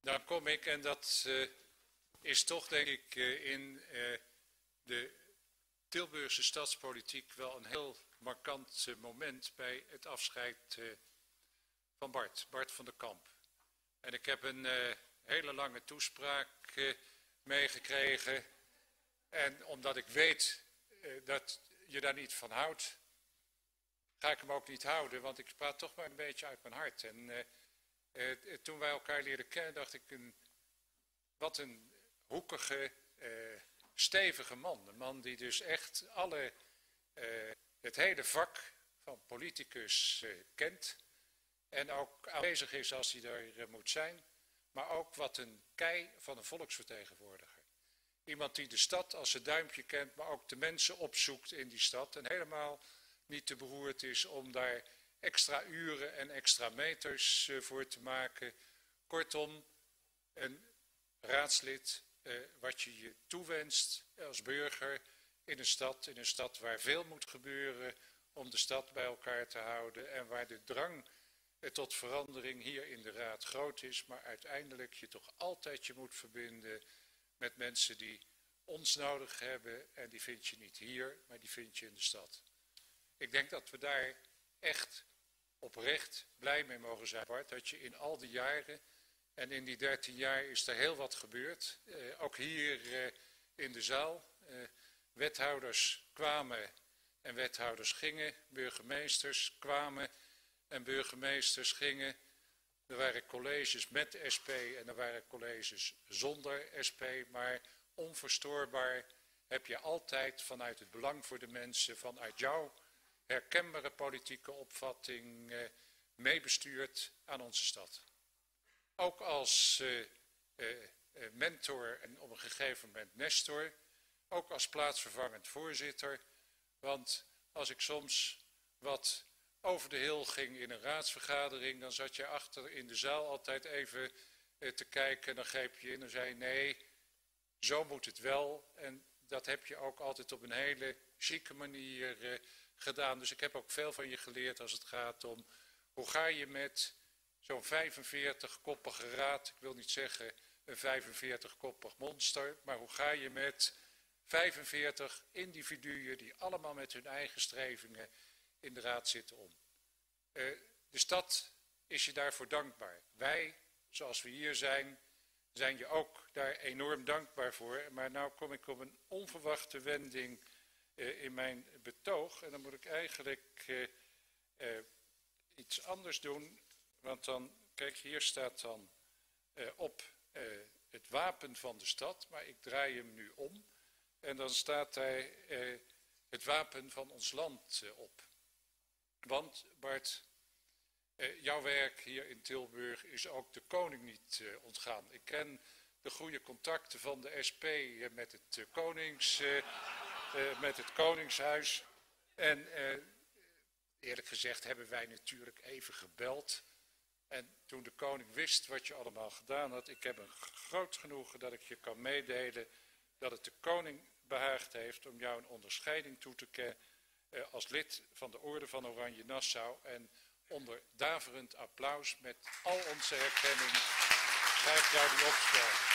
Dan kom ik, en dat is toch denk ik in de Tilburgse stadspolitiek wel een heel markant moment bij het afscheid van Bart van der Kamp. En ik heb een hele lange toespraak meegekregen. En omdat ik weet dat je daar niet van houdt, ga ik hem ook niet houden, want ik praat toch maar een beetje uit mijn hart. En toen wij elkaar leerden kennen, dacht ik, wat een hoekige, stevige man. Een man die dus echt het hele vak van politicus kent. En ook aanwezig is als hij er moet zijn. Maar ook wat een kei van een volksvertegenwoordiger. Iemand die de stad als zijn duimpje kent, maar ook de mensen opzoekt in die stad. En helemaal niet te beroerd is om daar extra uren en extra meters voor te maken. Kortom, een raadslid wat je je toewenst als burger in een stad waar veel moet gebeuren om de stad bij elkaar te houden en waar de drang tot verandering hier in de raad groot is, maar uiteindelijk je toch altijd je moet verbinden met mensen die ons nodig hebben en die vind je niet hier, maar die vind je in de stad. Ik denk dat we daar echt oprecht blij mee mogen zijn, Bart, dat je in al die jaren, en in die 13 jaar is er heel wat gebeurd, ook hier in de zaal. Wethouders kwamen en wethouders gingen, burgemeesters kwamen en burgemeesters gingen. Er waren colleges met SP en er waren colleges zonder SP, maar onverstoorbaar heb je altijd vanuit het belang voor de mensen, vanuit jouw herkenbare politieke opvatting meebestuurd aan onze stad. Ook als mentor en op een gegeven moment nestor, ook als plaatsvervangend voorzitter, want als ik soms wat over de hill ging in een raadsvergadering, dan zat je achter in de zaal altijd even te kijken en dan greep je in en zei nee, zo moet het wel. En dat heb je ook altijd op een hele chique manier gedaan. Dus ik heb ook veel van je geleerd als het gaat om hoe ga je met zo'n 45-koppige raad, ik wil niet zeggen een 45-koppig monster, maar hoe ga je met 45 individuen die allemaal met hun eigen strevingen in de raad zitten om. De stad is je daarvoor dankbaar. Wij, zoals we hier zijn je ook daar enorm dankbaar voor. Maar nou kom ik op een onverwachte wending in mijn betoog. En dan moet ik eigenlijk iets anders doen. Want dan, kijk, hier staat dan op het wapen van de stad. Maar ik draai hem nu om. En dan staat daar het wapen van ons land op. Want Bart, jouw werk hier in Tilburg is ook de koning niet ontgaan. Ik ken de goede contacten van de SP met het Koningshuis. En eerlijk gezegd hebben wij natuurlijk even gebeld. En toen de koning wist wat je allemaal gedaan had, ik heb een groot genoegen dat ik je kan meedelen dat het de koning behaagd heeft om jou een onderscheiding toe te kennen als lid van de Orde van Oranje Nassau. En onder daverend applaus met al onze herkenning ga ik jou die opstellen.